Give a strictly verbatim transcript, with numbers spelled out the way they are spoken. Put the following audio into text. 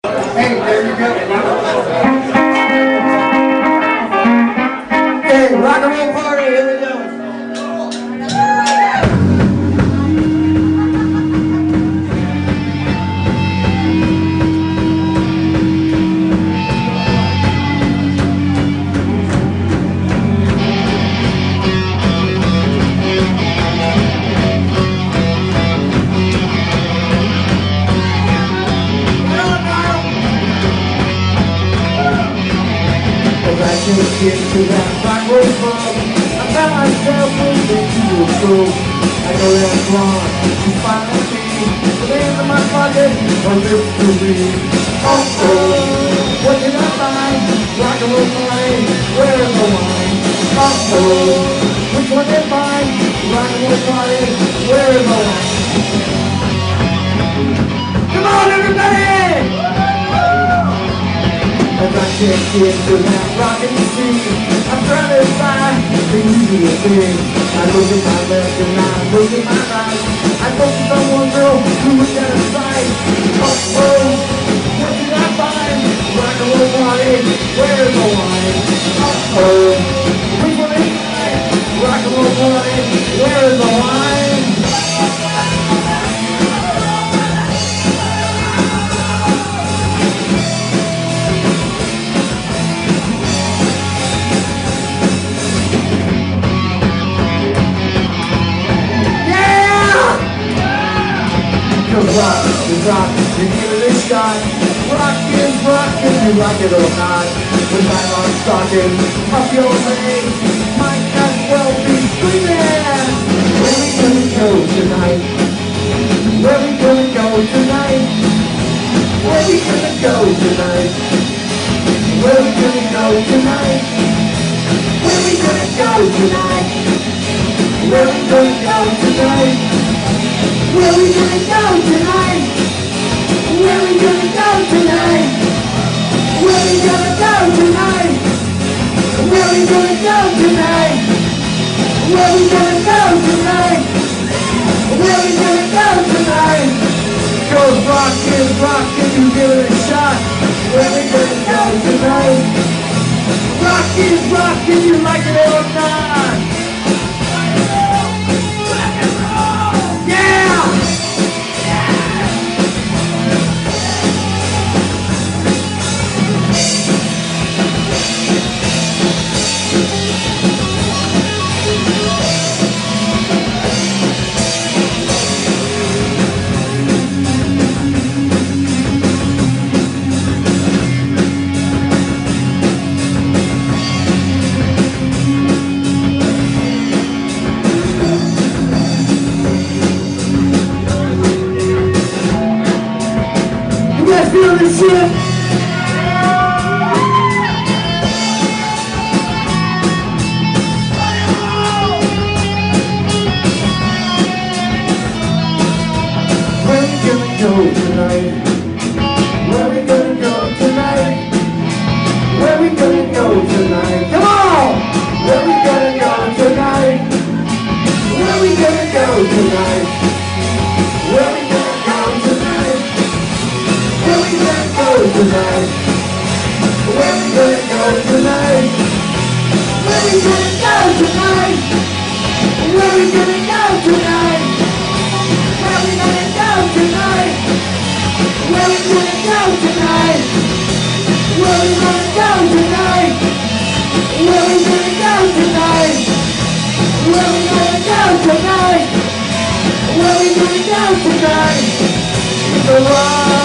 Hey, there you go. Hey, rock and roll party, here we go. I just get to that rock roll club. I found myself moving to a groove. I know that's wrong, you finally see the hands in my pocket are ripped to me. Oh, oh, what did I find? Rock and roll party, where's the wine? Oh, oh, which one did I find? Rock and roll party, where's the wine? Come on, everybody! As I can't get to that rockin' scene, I'm trying to find the easiest thing. I look at my left and I look at my right. I focus on one girl who was at a sight. Oh, oh, what did I find? Rock and roll party, where's the wine? Oh, oh, which one is mine? Rock and roll party, where's the wine? Rock is rock, you give it a shot. Rock is rock, if you like it or not. When I'm on stalking up your legs, might as well be screaming. Where we gonna go tonight? Where we gonna go tonight? Where we gonna go tonight? Where we gonna go tonight? Where we gonna go tonight? Where we gonna go tonight? Where we gonna go tonight? Where we gonna go tonight? Where we gonna go tonight? Where we gonna go tonight? Where we gonna go tonight? Where we gonna go tonight? Cause rock is rock if you give it a shot. Where we gonna go tonight? Rock is rock if you like it or not. Feel this shit. Where we gonna go tonight? Where we gonna go tonight? Where we gonna go tonight? Come on! Where we gonna go tonight? Where we gonna go tonight? Where we gonna go tonight? Where we gonna go tonight? Where we gonna go tonight? Where we gonna go tonight? Where we gonna go tonight? Where we gonna go tonight? Where we gonna go tonight? Where we gonna go tonight? Where we gonna go tonight? Where we gonna go tonight? Where we gonna go tonight? The rock.